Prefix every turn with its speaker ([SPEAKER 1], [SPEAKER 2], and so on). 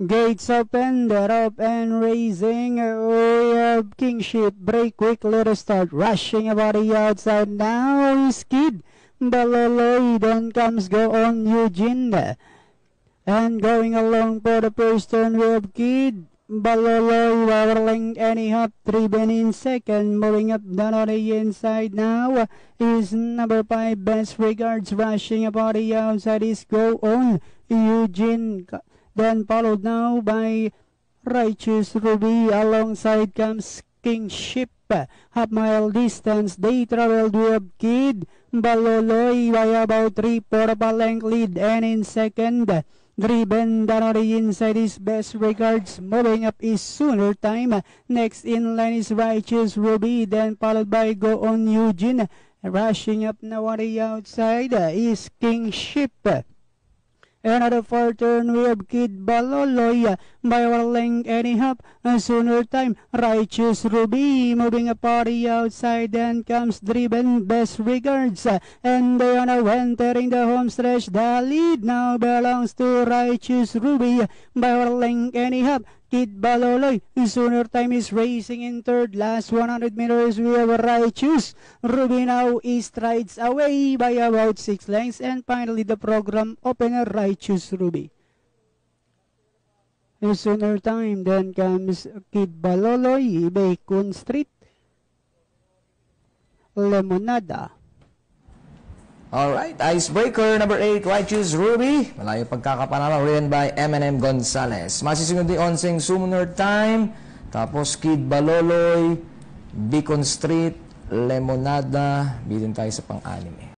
[SPEAKER 1] Gates open, they're up and raising. We have Kingship, break quickly to start rushing about the outside. Now is Kid Baloloy, then comes Go On Eugene. And going along for the first turn, we have Kid Baloloy, Waterling, anyhow, Triben in second, moving up down on the inside now is number 5, Best Regards, rushing about the outside is Go On Eugene, then followed now by Righteous Ruby, alongside comes Kingship. Half mile distance, they traveled with Kid Baloloy by about 3/4 length lead, and in second, driven down on the inside is Best Regards, moving up is Sooner Time. Next in line is Righteous Ruby, then followed by Go On Eugene. Rushing up now on the outside is Kingship. Another far turn, we have Kid Baloloy by our length and a half. Sooner Time, Righteous Ruby, moving up on the outside. Then comes Driven, Best Regards, and they are now entering the home stretch. The lead now belongs to Righteous Ruby by our length and a half. Kid Baloloy, Sooner Time is racing in third. Last 100 meters, we have Righteous Ruby now strides away by about 6 lengths. And finally, the program opener, Righteous Ruby. Sooner Time, then comes Kid Baloloy, Bacon Street, Lemonada.
[SPEAKER 2] Alright, icebreaker number 8, Righteous Ruby. Malayo pagkakapanalo, rin by M&M Gonzalez. Masisunod ni Onseng Sooner Time. Tapos Kid Baloloy, Beacon Street, Lemonada. Bilin tayo sa pang-anim eh.